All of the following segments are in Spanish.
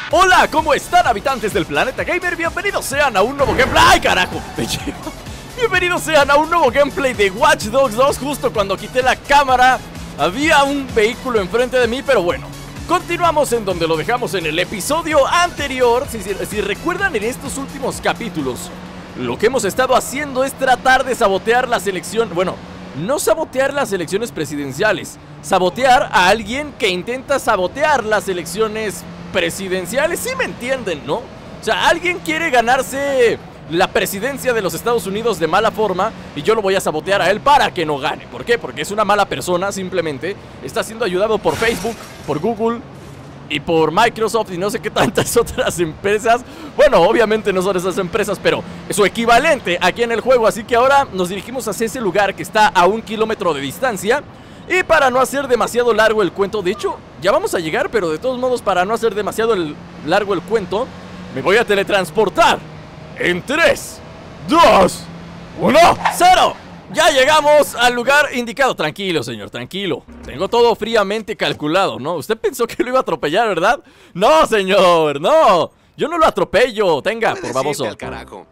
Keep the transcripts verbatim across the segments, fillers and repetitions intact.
Hola, ¿cómo están, habitantes del planeta gamer? Bienvenidos sean a un nuevo gameplay. ¡Ay, carajo! Me llevo. Bienvenidos sean a un nuevo gameplay de Watch Dogs dos. Justo cuando quité la cámara había un vehículo enfrente de mí, pero bueno, continuamos en donde lo dejamos en el episodio anterior. Si, si, si recuerdan, en estos últimos capítulos lo que hemos estado haciendo es tratar de sabotear la selección. Bueno, no sabotear las elecciones presidenciales, sabotear a alguien que intenta sabotear las elecciones presidenciales. ¿Sí me entienden, no? O sea, alguien quiere ganarse la presidencia de los Estados Unidos de mala forma y yo lo voy a sabotear a él para que no gane. ¿Por qué? Porque es una mala persona, simplemente. Está siendo ayudado por Facebook, por Google y por Microsoft y no sé qué tantas otras empresas. Bueno, obviamente no son esas empresas, pero es su equivalente aquí en el juego. Así que ahora nos dirigimos hacia ese lugar que está a un kilómetro de distancia. Y para no hacer demasiado largo el cuento, de hecho, ya vamos a llegar, pero de todos modos, para no hacer demasiado el, largo el cuento, me voy a teletransportar en tres, dos, uno, cero. Ya llegamos al lugar indicado. Tranquilo, señor, tranquilo. Tengo todo fríamente calculado, ¿no? Usted pensó que lo iba a atropellar, ¿verdad? No, señor, no. Yo no lo atropello. Tenga, por baboso. Al carajo.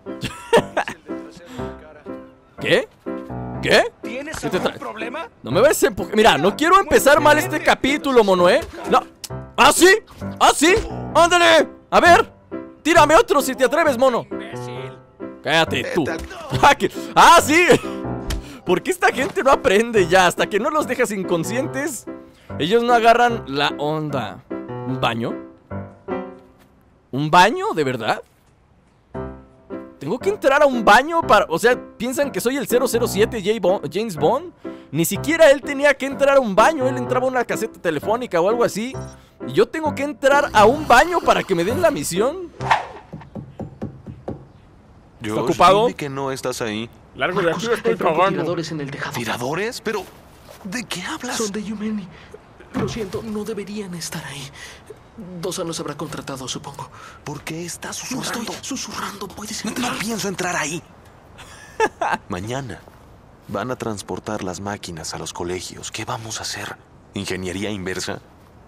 ¿Qué? ¿Qué? ¿Tienes algún problema? No me ves empujar. Mira, no quiero empezar mal este capítulo, mono, ¿eh? No. ¿Ah, sí? ¿Ah, sí? ¡Ándale! A ver, tírame otro si te atreves, mono. Cállate, tú. ¡Ah, sí! ¿Por qué esta gente no aprende ya? Hasta que no los dejas inconscientes, ellos no agarran la onda. ¿Un baño? ¿Un baño? ¿De verdad? ¿Tengo que entrar a un baño para...? O sea, ¿piensan que soy el cero cero siete James Bond? Ni siquiera él tenía que entrar a un baño. Él entraba a una caseta telefónica o algo así. ¿Y yo tengo que entrar a un baño para que me den la misión? ¿Está Josh, ocupado? Dime que no estás ahí. Largo de aquí, estoy cagando. Tiradores en el tejado. ¿Tiradores? Pero... ¿de qué hablas? Son de Yumeni. Lo siento, no deberían estar ahí. Dosa nos habrá contratado, supongo. ¿Por qué estás No susurrando? estoy susurrando, puedes No, entrar. no pienso entrar ahí. Mañana van a transportar las máquinas a los colegios. ¿Qué vamos a hacer? ¿Ingeniería inversa?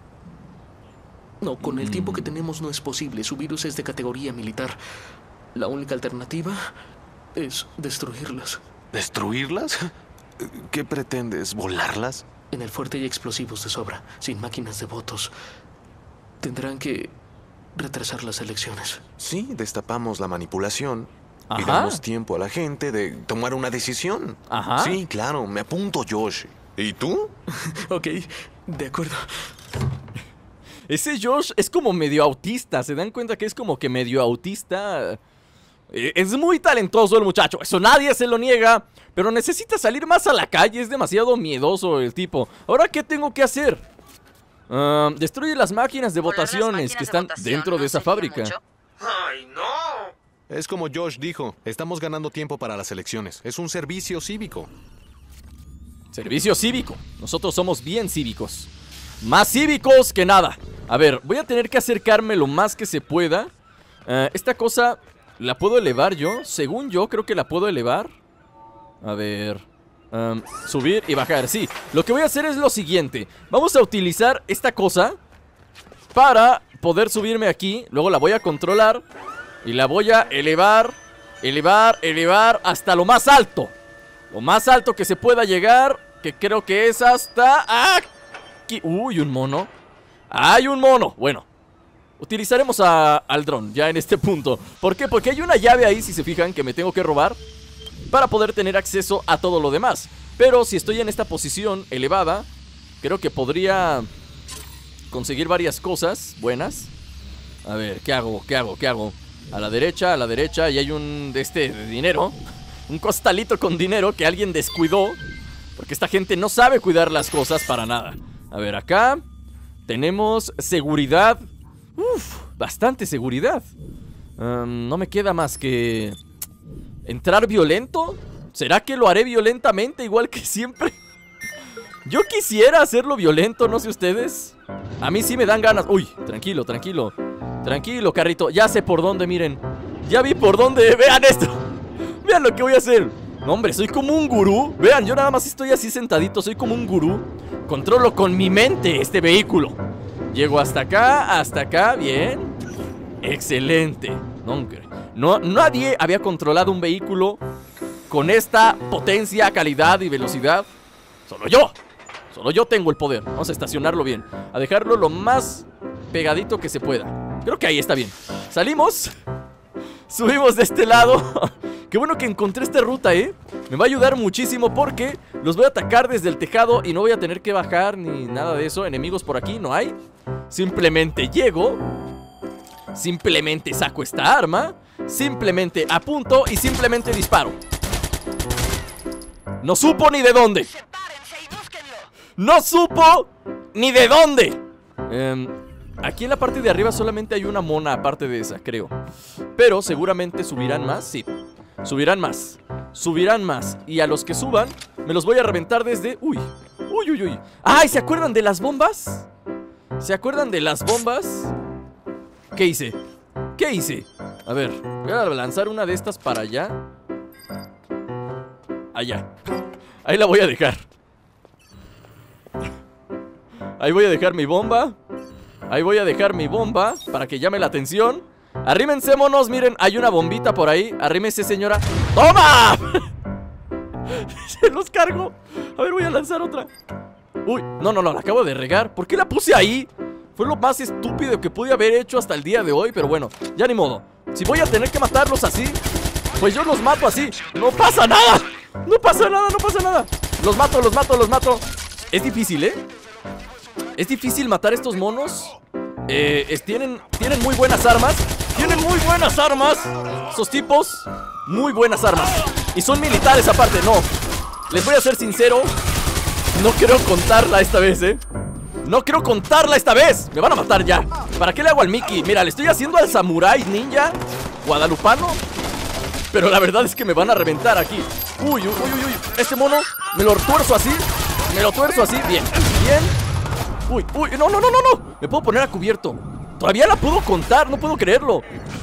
No, con el tiempo que tenemos no es posible. Su virus es de categoría militar. La única alternativa es destruirlas. ¿Destruirlas? ¿Qué pretendes? ¿Volarlas? En el fuerte hay explosivos de sobra, sin máquinas de votos. Tendrán que retrasar las elecciones. Sí, destapamos la manipulación. Ajá. Y damos tiempo a la gente de tomar una decisión. Ajá. Sí, claro, me apunto, Josh. ¿Y tú? Ok, de acuerdo. Ese Josh es como medio autista. ¿Se dan cuenta que es como que medio autista? Es muy talentoso el muchacho, eso nadie se lo niega. Pero necesita salir más a la calle. Es demasiado miedoso el tipo. ¿Ahora qué tengo que hacer? Uh, destruye las máquinas de votaciones máquinas que están de votación, dentro no de esa fábrica. Mucho. ¡Ay, no! Es como Josh dijo, estamos ganando tiempo para las elecciones. Es un servicio cívico. Servicio cívico. Nosotros somos bien cívicos. Más cívicos que nada. A ver, voy a tener que acercarme lo más que se pueda. uh, Esta cosa, ¿la puedo elevar yo? Según yo, creo que la puedo elevar. A ver... Um, subir y bajar, sí. Lo que voy a hacer es lo siguiente. Vamos a utilizar esta cosa para poder subirme aquí. Luego la voy a controlar y la voy a elevar, elevar, elevar hasta lo más alto. Lo más alto que se pueda llegar, que creo que es hasta aquí. Uy, un mono. Hay un mono, bueno. Utilizaremos a, al dron ya en este punto. ¿Por qué? Porque hay una llave ahí, si se fijan, que me tengo que robar para poder tener acceso a todo lo demás. Pero si estoy en esta posición elevada, creo que podría conseguir varias cosas buenas. A ver, ¿qué hago? ¿Qué hago? ¿Qué hago? A la derecha, a la derecha. Y hay un de este de dinero. Un costalito con dinero que alguien descuidó. Porque esta gente no sabe cuidar las cosas para nada. A ver, acá tenemos seguridad. Uf, bastante seguridad. um, No me queda más que... ¿entrar violento? ¿Será que lo haré violentamente igual que siempre? Yo quisiera hacerlo violento, no sé ustedes. A mí sí me dan ganas. Uy, tranquilo, tranquilo. Tranquilo, carrito, ya sé por dónde, miren. Ya vi por dónde, vean esto. Vean lo que voy a hacer. No, hombre, soy como un gurú. Vean, yo nada más estoy así sentadito, soy como un gurú. Controlo con mi mente este vehículo. Llego hasta acá, hasta acá, bien. Excelente. No, no, nadie había controlado un vehículo con esta potencia, calidad y velocidad. Solo yo. Solo yo tengo el poder. Vamos a estacionarlo bien. A dejarlo lo más pegadito que se pueda. Creo que ahí está bien. Salimos. Subimos de este lado. Qué bueno que encontré esta ruta, ¿eh? Me va a ayudar muchísimo porque los voy a atacar desde el tejado y no voy a tener que bajar ni nada de eso. Enemigos por aquí no hay. Simplemente llego. Simplemente saco esta arma. Simplemente apunto y simplemente disparo. No supo ni de dónde. No supo ni de dónde. eh, Aquí en la parte de arriba solamente hay una mona aparte de esa, creo. Pero seguramente subirán más, sí. Subirán más, subirán más. Y a los que suban, me los voy a reventar desde... Uy, uy, uy, uy. ¡Ay! ¿Se acuerdan de las bombas? ¿Se acuerdan de las bombas? ¿Qué hice? ¿Qué hice? A ver, voy a lanzar una de estas para allá. Allá. Ahí la voy a dejar. Ahí voy a dejar mi bomba. Ahí voy a dejar mi bomba para que llame la atención. Arrímense, monos, miren, hay una bombita por ahí. Arrímese, señora. ¡Toma! Se los cargo. A ver, voy a lanzar otra. Uy, no, no, no, la acabo de regar. ¿Por qué la puse ahí? Fue lo más estúpido que pude haber hecho hasta el día de hoy. Pero bueno, ya ni modo. Si voy a tener que matarlos así, pues yo los mato así. No pasa nada. No pasa nada, no pasa nada. Los mato, los mato, los mato. Es difícil, ¿eh? Es difícil matar a estos monos. eh, es, tienen, tienen muy buenas armas. Tienen muy buenas armas. Esos tipos, muy buenas armas. Y son militares aparte, no. Les voy a ser sincero, no quiero contarla esta vez, eh No quiero contarla esta vez. Me van a matar ya. ¿Para qué le hago al Mickey? Mira, le estoy haciendo al samurái ninja guadalupano, pero la verdad es que me van a reventar aquí. Uy, uy, uy, uy. Este mono, me lo tuerzo así. Me lo tuerzo así, bien, bien. Uy, uy, no, no, no, no, no. Me puedo poner a cubierto. Todavía la puedo contar, no puedo creerlo.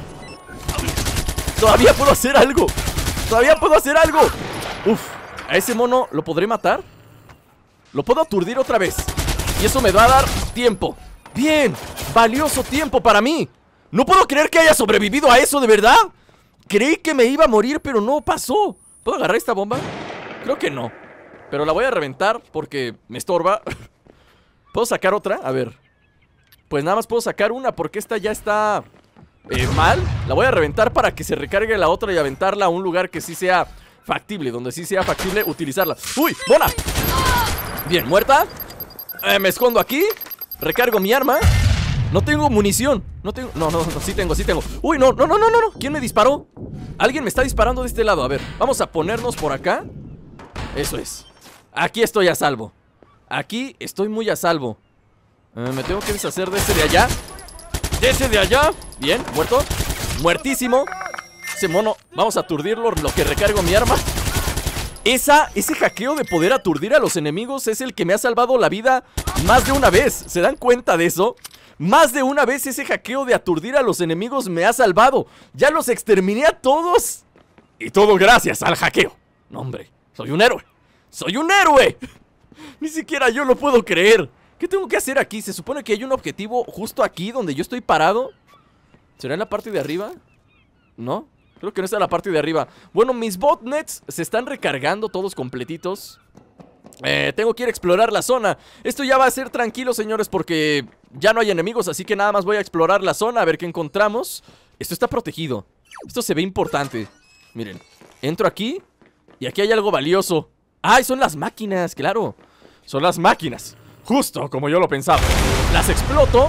Todavía puedo hacer algo. Todavía puedo hacer algo. Uf, a ese mono lo podré matar. Lo puedo aturdir otra vez. Y eso me va a dar tiempo. Bien, valioso tiempo para mí. No puedo creer que haya sobrevivido a eso, de verdad. Creí que me iba a morir, pero no pasó. ¿Puedo agarrar esta bomba? Creo que no, pero la voy a reventar porque me estorba. ¿Puedo sacar otra? A ver. Pues nada más puedo sacar una porque esta ya está eh, mal. La voy a reventar para que se recargue la otra y aventarla a un lugar que sí sea factible, donde sí sea factible utilizarla. ¡Uy! ¡Bona! Bien, muerta. eh, Me escondo aquí. Recargo mi arma. No tengo munición. No tengo... No, no, no, sí tengo, sí tengo. Uy, no, no, no, no, no, no. ¿Quién me disparó? Alguien me está disparando de este lado. A ver, vamos a ponernos por acá. Eso es. Aquí estoy a salvo. Aquí estoy muy a salvo. eh, Me tengo que deshacer de ese de allá. De ese de allá. Bien, muerto. Muertísimo. Ese mono, vamos a aturdirlo lo que recargo mi arma. Esa, ese hackeo de poder aturdir a los enemigos es el que me ha salvado la vida más de una vez. ¿Se dan cuenta de eso? Más de una vez ese hackeo de aturdir a los enemigos me ha salvado. Ya los exterminé a todos. Y todo gracias al hackeo. No, hombre, soy un héroe. ¡Soy un héroe! Ni siquiera yo lo puedo creer. ¿Qué tengo que hacer aquí? Se supone que hay un objetivo justo aquí donde yo estoy parado. ¿Será en la parte de arriba? ¿No? Creo que no está en la parte de arriba. Bueno, mis botnets se están recargando todos completitos. Eh, tengo que ir a explorar la zona. Esto ya va a ser tranquilo, señores, porque ya no hay enemigos, así que nada más voy a explorar la zona, a ver qué encontramos. Esto está protegido. Esto se ve importante. Miren, entro aquí y aquí hay algo valioso. ¡Ay, son las máquinas! Claro, son las máquinas. Justo como yo lo pensaba. Las exploto.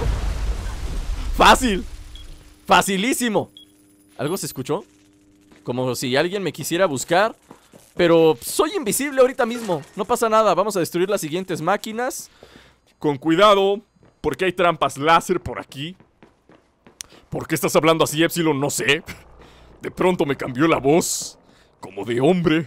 Fácil. Facilísimo. ¿Algo se escuchó? Como si alguien me quisiera buscar. Pero soy invisible ahorita mismo. No pasa nada, vamos a destruir las siguientes máquinas. Con cuidado, porque hay trampas láser por aquí. ¿Por qué estás hablando así, Epsilon? No sé. De pronto me cambió la voz, como de hombre.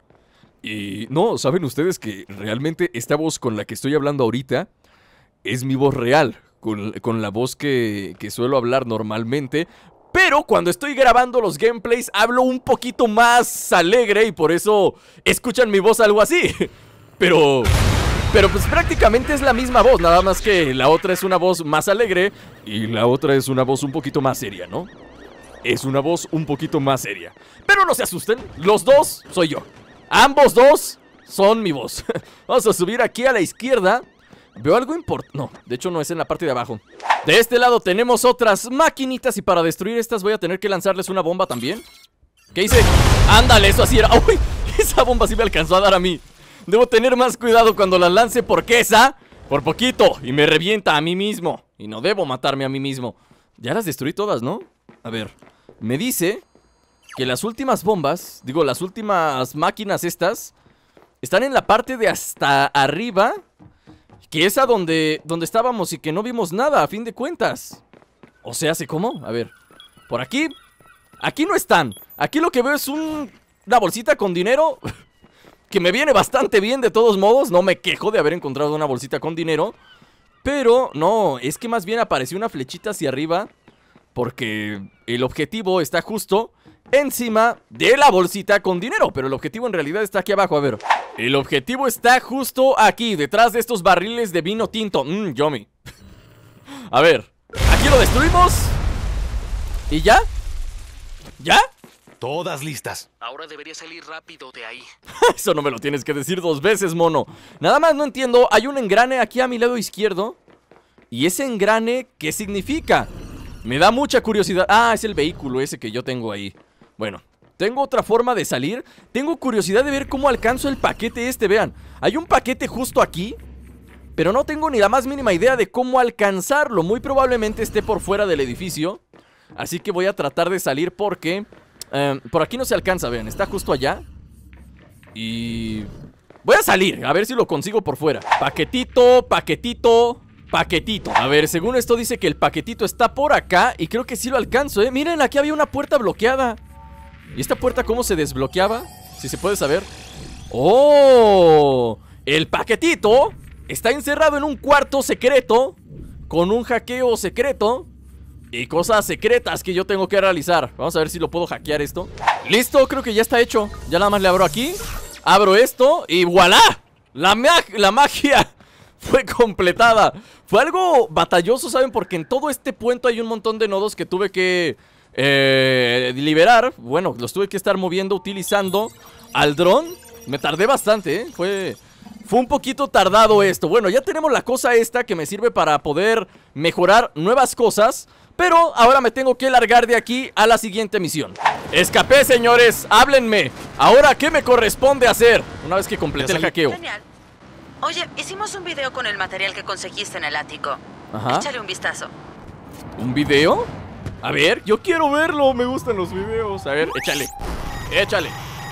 Y no, ¿saben ustedes que realmente esta voz con la que estoy hablando ahorita es mi voz real? Con, con la voz que, que suelo hablar normalmente. Pero cuando estoy grabando los gameplays hablo un poquito más alegre y por eso escuchan mi voz algo así. Pero Pero pues prácticamente es la misma voz, nada más que la otra es una voz más alegre y la otra es una voz un poquito más seria, ¿no? Es una voz un poquito más seria. Pero no se asusten, los dos soy yo. Ambos dos son mi voz. Vamos a subir aquí a la izquierda. Veo algo importante. No, de hecho no es en la parte de abajo. De este lado tenemos otras maquinitas y para destruir estas voy a tener que lanzarles una bomba también. ¿Qué hice? Ándale, eso así era. ¡Uy! Esa bomba sí me alcanzó a dar a mí. Debo tener más cuidado cuando la lance porque esa, por poquito, y me revienta a mí mismo. Y no debo matarme a mí mismo. Ya las destruí todas, ¿no? A ver, me dice que las últimas bombas, digo, las últimas máquinas estas, están en la parte de hasta arriba, que es a donde, donde estábamos y que no vimos nada, a fin de cuentas. O sea, ¿sé cómo? A ver, por aquí, aquí no están. Aquí lo que veo es un, una bolsita con dinero... que me viene bastante bien de todos modos. No me quejo de haber encontrado una bolsita con dinero. Pero no, es que más bien apareció una flechita hacia arriba. Porque el objetivo está justo encima de la bolsita con dinero. Pero el objetivo en realidad está aquí abajo, a ver. El objetivo está justo aquí, detrás de estos barriles de vino tinto. Mmm, yummy. A ver, aquí lo destruimos. ¿Y ya? ¿Ya? Todas listas. Ahora debería salir rápido de ahí. Eso no me lo tienes que decir dos veces, mono. Nada más no entiendo, hay un engrane aquí a mi lado izquierdo. ¿Y ese engrane qué significa? Me da mucha curiosidad. Ah, es el vehículo ese que yo tengo ahí. Bueno, tengo otra forma de salir. Tengo curiosidad de ver cómo alcanzo el paquete este, vean. Hay un paquete justo aquí, pero no tengo ni la más mínima idea de cómo alcanzarlo. Muy probablemente esté por fuera del edificio. Así que voy a tratar de salir porque... Um, por aquí no se alcanza, vean, está justo allá. Y... voy a salir, a ver si lo consigo por fuera. Paquetito, paquetito, paquetito. A ver, según esto dice que el paquetito está por acá. Y creo que sí lo alcanzo, eh. Miren, aquí había una puerta bloqueada. ¿Y esta puerta cómo se desbloqueaba? Si se puede saber. ¡Oh! El paquetito está encerrado en un cuarto secreto, con un hackeo secreto y cosas secretas que yo tengo que realizar. Vamos a ver si lo puedo hackear esto. Listo, creo que ya está hecho. Ya nada más le abro aquí. Abro esto y ¡voilá! La, mag la magia fue completada. Fue algo batalloso, ¿saben? Porque en todo este puente hay un montón de nodos que tuve que eh, liberar. Bueno, los tuve que estar moviendo utilizando al dron. Me tardé bastante, ¿eh? Fue... Fue un poquito tardado esto. Bueno, ya tenemos la cosa esta que me sirve para poder mejorar nuevas cosas. Pero ahora me tengo que largar de aquí a la siguiente misión. Escapé, señores, háblenme. Ahora, ¿qué me corresponde hacer? Una vez que completé el hackeo. Genial. Oye, hicimos un video con el material que conseguiste en el ático. Ajá. Échale un vistazo. ¿Un video? A ver, yo quiero verlo. Me gustan los videos. A ver, échale. Échale.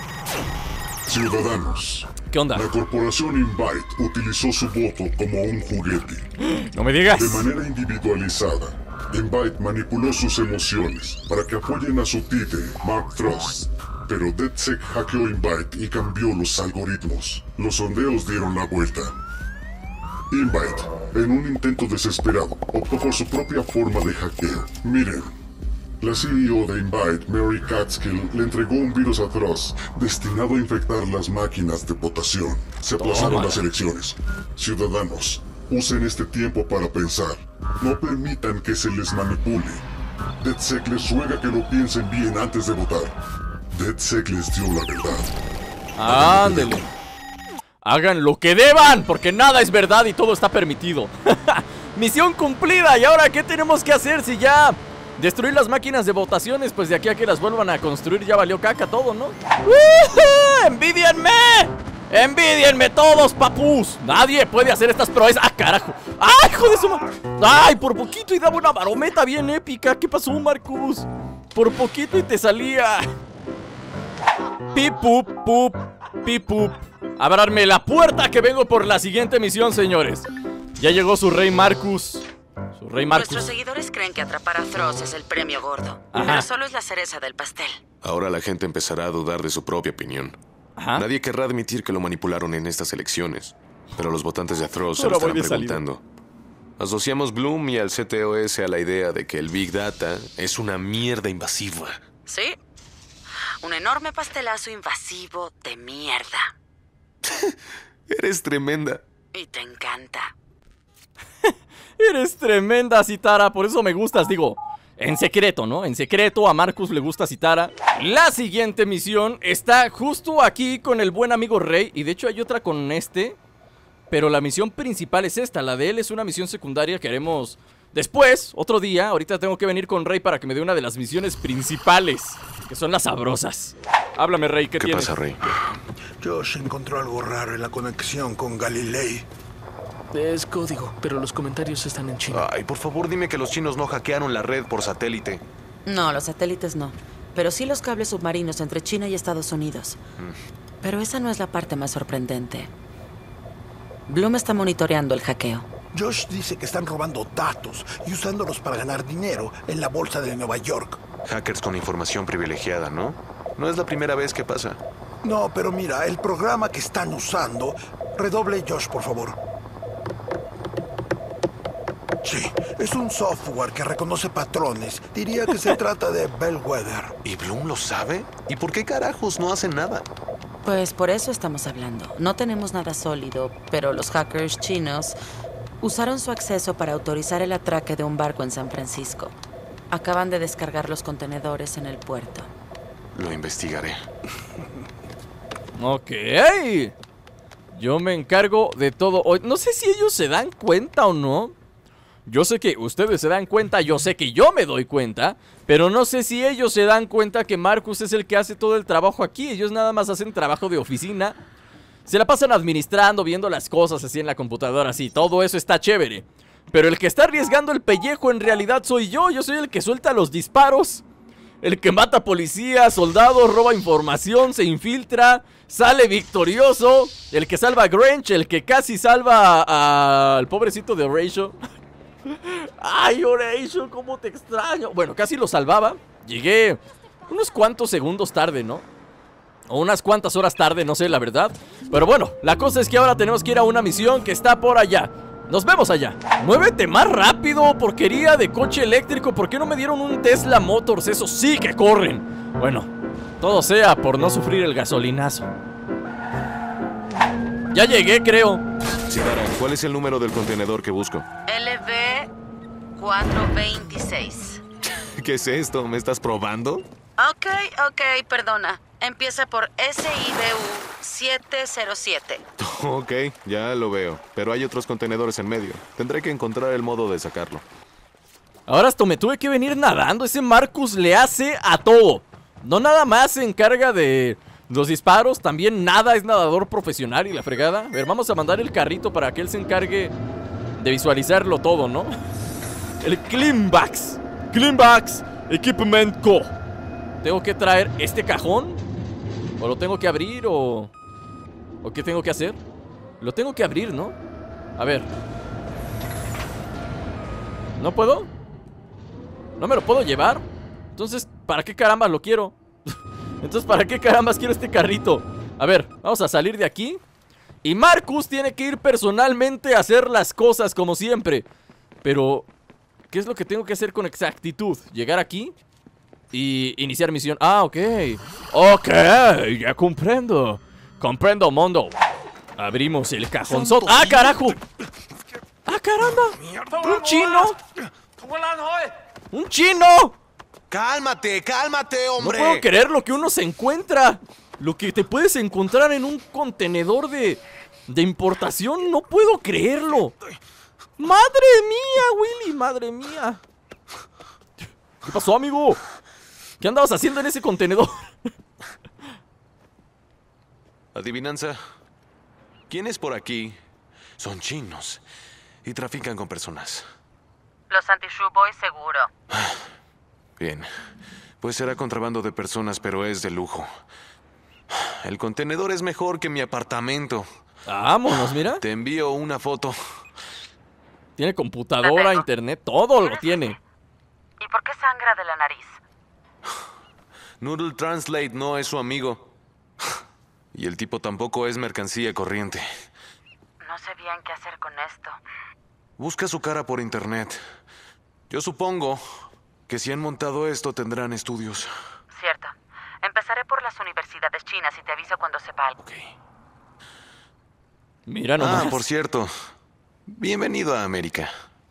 Ciudadanos. ¿Qué onda? La corporación Invite utilizó su voto como un juguete. No me digas. De manera individualizada, Invite manipuló sus emociones para que apoyen a su títere, Mark Frost. Pero DedSec hackeó Invite y cambió los algoritmos. Los sondeos dieron la vuelta. Invite, en un intento desesperado, optó por su propia forma de hackeo. Miren, la C E O de Invite, Mary Catskill, le entregó un virus atroz destinado a infectar las máquinas de votación. Se aplazaron Toma. las elecciones. Ciudadanos, usen este tiempo para pensar. No permitan que se les manipule. DedSec les ruega que lo piensen bien antes de votar. DedSec les dio la verdad. Ándele. Hagan lo que deban, porque nada es verdad y todo está permitido. Misión cumplida. ¿Y ahora qué tenemos que hacer si ya destruir las máquinas de votaciones? Pues de aquí a que las vuelvan a construir ya valió caca todo, ¿no? ¡Uh! ¡Envidienme! ¡Envidienme todos, papus! Nadie puede hacer estas proezas. ¡Ah, carajo! ¡Ay, hijo de su madre! ¡Ay, por poquito y daba una marometa bien épica! ¿Qué pasó, Marcus? Por poquito y te salía. Pipup, pup, pipup. Abranme la puerta que vengo por la siguiente misión, señores. Ya llegó su rey Marcus. Su rey Marcus. Nuestros seguidores creen que atrapar a Frost es el premio gordo. Ajá. Pero solo es la cereza del pastel. Ahora la gente empezará a dudar de su propia opinión. Ajá. Nadie querrá admitir que lo manipularon en estas elecciones. Pero los votantes de Atroz se Ahora lo voy estarán de salida. preguntando. Asociamos Bloom y al C T O S a la idea de que el Big Data es una mierda invasiva. ¿Sí? Un enorme pastelazo invasivo de mierda. Eres tremenda. Y te encanta. Eres tremenda, Zitara, por eso me gustas, digo, en secreto, ¿no? En secreto a Marcus le gusta Zitara. La siguiente misión está justo aquí con el buen amigo Rey. Y de hecho hay otra con este, pero la misión principal es esta. La de él es una misión secundaria que haremos después, otro día. Ahorita tengo que venir con Rey para que me dé una de las misiones principales, que son las sabrosas. Háblame, Rey, ¿qué, ¿Qué tienes? pasa, Rey? Josh encontró algo raro en la conexión con Galilei. Es código, pero los comentarios están en chino. Ay, por favor, dime que los chinos no hackearon la red por satélite. No, los satélites no. Pero sí los cables submarinos entre China y Estados Unidos. Mm. Pero esa no es la parte más sorprendente. Bloom está monitoreando el hackeo. Josh dice que están robando datos y usándolos para ganar dinero en la bolsa de Nueva York. Hackers con información privilegiada, ¿no? No es la primera vez que pasa. No, pero mira, el programa que están usando... Redoble, Josh, por favor. Sí, es un software que reconoce patrones. Diría que se trata de Bellwether. ¿Y Bloom lo sabe? ¿Y por qué carajos no hacen nada? Pues por eso estamos hablando. No tenemos nada sólido, pero los hackers chinos usaron su acceso para autorizar el atraque de un barco en San Francisco. Acaban de descargar los contenedores en el puerto. Lo investigaré. Ok. Yo me encargo de todo. No sé si ellos se dan cuenta o no. Yo sé que ustedes se dan cuenta, yo sé que yo me doy cuenta, pero no sé si ellos se dan cuenta que Marcus es el que hace todo el trabajo aquí. Ellos nada más hacen trabajo de oficina. Se la pasan administrando, viendo las cosas así en la computadora, así. Todo eso está chévere. Pero el que está arriesgando el pellejo en realidad soy yo. Yo soy el que suelta los disparos, el que mata policías, soldados, roba información, se infiltra, sale victorioso, el que salva a Grange, el que casi salva a- al pobrecito de Horatio. Ay, Horatio, cómo te extraño. Bueno, casi lo salvaba. Llegué unos cuantos segundos tarde, ¿no? O unas cuantas horas tarde, no sé la verdad. Pero bueno, la cosa es que ahora tenemos que ir a una misión que está por allá. Nos vemos allá. Muévete más rápido, porquería de coche eléctrico. ¿Por qué no me dieron un Tesla Motors? Esos sí que corren. Bueno, todo sea por no sufrir el gasolinazo. Ya llegué, creo. Zitara, ¿cuál es el número del contenedor que busco? L V cuatrocientos veintiséis. ¿Qué es esto? ¿Me estás probando? Ok, ok, perdona. Empieza por S I B U siete cero siete. Ok, ya lo veo. Pero hay otros contenedores en medio. Tendré que encontrar el modo de sacarlo. Ahora hasta me tuve que venir nadando. Ese Marcus le hace a todo. No nada más se encarga de los disparos, también nada, es nadador profesional y la fregada. A ver, vamos a mandar el carrito para que él se encargue de visualizarlo todo, ¿no? El Cleanbax Cleanbax Equipment Co. ¿Tengo que traer este cajón? ¿O lo tengo que abrir o...? ¿O qué tengo que hacer? Lo tengo que abrir, ¿no? A ver. ¿No puedo? ¿No me lo puedo llevar? Entonces, ¿para qué carambas lo quiero? Entonces, ¿para qué carambas quiero este carrito? A ver, vamos a salir de aquí. Y Marcus tiene que ir personalmente a hacer las cosas como siempre. Pero, ¿qué es lo que tengo que hacer con exactitud? Llegar aquí y iniciar misión. Ah, ok. Ok, ya comprendo. Comprendo, mundo. Abrimos el cajonzote. ¡Ah, carajo! ¡Ah, caramba! ¡Un chino! ¡Un chino! ¡Cálmate, cálmate, No hombre! puedo creer lo que uno se encuentra. Lo que te puedes encontrar en un contenedor de, de importación. No puedo creerlo. ¡Madre mía, Willy! ¡Madre mía! ¿Qué pasó, amigo? ¿Qué andabas haciendo en ese contenedor? Adivinanza. ¿Quiénes por aquí son chinos y trafican con personas? Los anti-shoe boys seguro. Bien, pues será contrabando de personas, pero es de lujo. El contenedor es mejor que mi apartamento. Vámonos, mira. Te envío una foto. Tiene computadora, internet, todo lo tiene. ¿Y por qué sangra de la nariz? Noodle Translate no es su amigo. Y el tipo tampoco es mercancía corriente. No sé bien qué hacer con esto. Busca su cara por internet. Yo supongo que si han montado esto tendrán estudios. Cierto. Empezaré por las universidades chinas y te aviso cuando sepa algo. Ok. Mira nomás. Ah, por cierto. Bienvenido a América.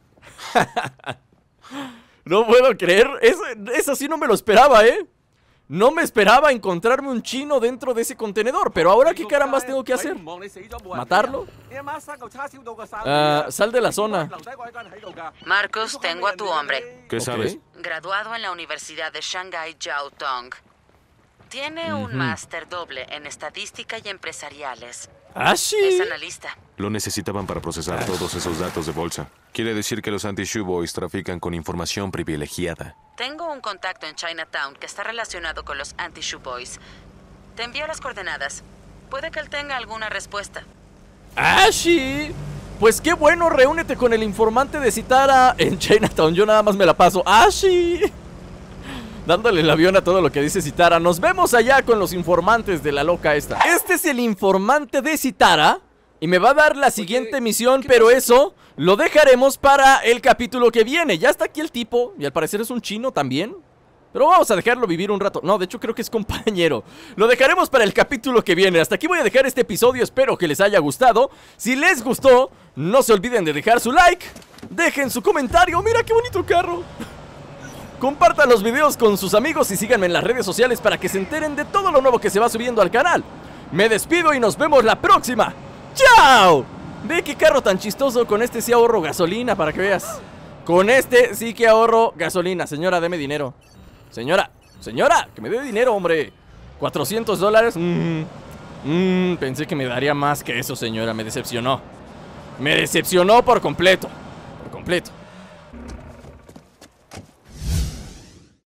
No puedo creer. Eso, eso sí no me lo esperaba, ¿eh? No me esperaba encontrarme un chino dentro de ese contenedor. Pero ahora, ¿qué carambas tengo que hacer? ¿Matarlo? Uh, sal de la zona. Marcus, tengo a tu hombre. ¿Qué Ok. sabes? Graduado en la Universidad de Shanghai Jiao Tong. Tiene un máster doble en estadística y empresariales. Ah, sí. Es analista. Lo necesitaban para procesar todos esos datos de bolsa. Quiere decir que los anti-shoe boys trafican con información privilegiada. Tengo un contacto en Chinatown que está relacionado con los anti-shoe boys. Te envío las coordenadas. Puede que él tenga alguna respuesta. Ah, sí. Pues qué bueno, reúnete con el informante de Citara en Chinatown. Yo nada más me la paso. Ah, sí. Dándole el avión a todo lo que dice Citara. Nos vemos allá con los informantes de la loca esta. Este es el informante de Citara y me va a dar la siguiente Oye, misión, ¿qué pero pasa? eso lo dejaremos para el capítulo que viene. Ya está aquí el tipo y al parecer es un chino también. Pero vamos a dejarlo vivir un rato. No, de hecho creo que es compañero. Lo dejaremos para el capítulo que viene. Hasta aquí voy a dejar este episodio. Espero que les haya gustado. Si les gustó, no se olviden de dejar su like. Dejen su comentario. Mira qué bonito carro. Compartan los videos con sus amigos y síganme en las redes sociales para que se enteren de todo lo nuevo que se va subiendo al canal. Me despido y nos vemos la próxima. ¡Chao! Ve qué carro tan chistoso. Con este sí ahorro gasolina, para que veas. Con este sí que ahorro gasolina. Señora, deme dinero. Señora, señora, que me dé dinero, hombre. cuatrocientos dólares. Mmm, mmm, pensé que me daría más que eso, señora. Me decepcionó. Me decepcionó por completo. Por completo.